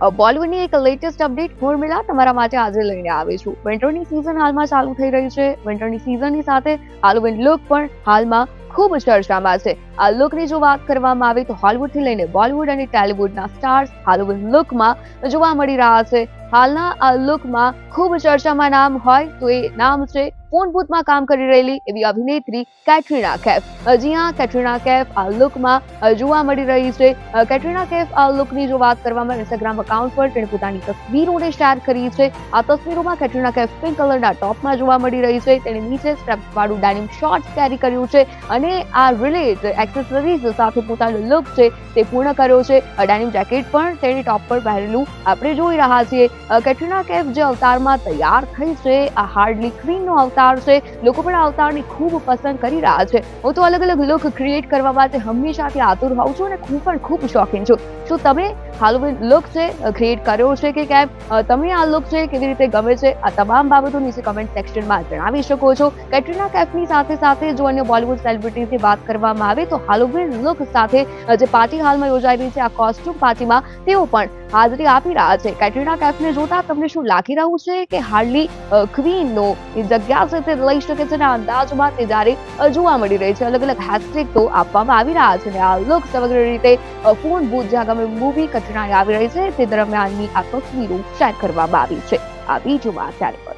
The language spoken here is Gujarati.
બોલિવૂડની એક લેટેસ્ટ અપડેટ ઉર્મિલા તમારા માટે આજે લઈને આવી છું। વિન્ટરની સિઝન હાલમાં ચાલુ થઈ રહી છે। વિન્ટરની સિઝનની સાથે હાલોવીન લુક પણ હાલમાં ખૂબ ચર્ચામાં છે। આ લુકની જો વાત કરવામાં આવે તો હોલિવૂડથી લઈને બોલિવૂડ અને ટેલિવૂડના સ્ટાર્સ હાલોવીન લુકમાં જોવા મળી રહ્યા છે। હાલના આ લુકમાં ખૂબ ચર્ચામાં નામ હોય તો એ નામ છે ફોન બૂથમાં કામ કરી રહેલી એવી અભિનેત્રી કેટરીના કૈફ। જી હા, કેટરીના કૈફ આ લુકમાં જોવા મળી રહી છે। કેટરીના કૈફ આ લુકની જો વાત કરવામાં ઇન્સ્ટાગ્રામ એકાઉન્ટ પર તેણે પોતાની તસવીરોને શેર કરી છે। આ તસવીરોમાં કેટરીના કૈફ પિંક કલરના ટોપમાં જોવા મળી રહી છે। તેણે નીચે સ્ટ્રેપ્સ વાળું ડેનિમ શોર્ટ્સ કેરી કર્યું છે અને આ રિલેટ એક્સેસરીઝ સાથે પોતાનો લુક છે તે પૂર્ણ કર્યો છે। ડેનિમ જેકેટ પણ તેણે ટોપ પર પહેરેલું આપણે જોઈ રહ્યા છીએ। કેટરીના કૈફ જે અવતારમાં તૈયાર થઈ છે આ હાર્ડલી ક્વીનનો અવતાર છે। લોકો પણ આ અવતારને ખૂબ પસંદ કરી રહ્યા છે। હું તો અલગ અલગ લુક ક્રિએટ કરવા માટે હંમેશાથી આતુર હોઉં છું અને હું પણ ખૂબ શોખીન છું। શું તમે હાલોવીન લુક છે ક્રિએટ કર્યો છે કે કેમ? તમને આ લુક છે કેવી રીતે ગમે છે? આ તમામ બાબતો નીચે કમેન્ટ સેક્શનમાં જણાવી શકો છો। કેટરીના કૈફની સાથે સાથે જો અન્ય બોલિવૂડ સેલિબ્રિટીઝની વાત કરવામાં આવે તો હાલોવીન લુક સાથે જે પાર્ટી હાલમાં યોજાઈ રહી છે આ કોસ્ટ્યુમ પાર્ટીમાં તેઓ પણ હાજરી આપી રહ્યા છે। કેટરીના કૈફને જોતા તમને શું લાગી રહ્યું છે કે હાર્ડલી ક્વીનનો જગ્યા છે તે લઈ શકે છે? અંદાજમાં તે જ્યારે જોવા મળી રહી છે અલગ અલગ હેશટેગ તો આપવામાં આવી રહ્યા છે અને આ લુક સમગ્ર રીતે ફોન બૂથ જે આગામી મૂવી કેટરીના આવી રહી છે તે દરમિયાનની આ તસવીરો શેર કરવામાં આવી છે। આ બીજું વાત ત્યારે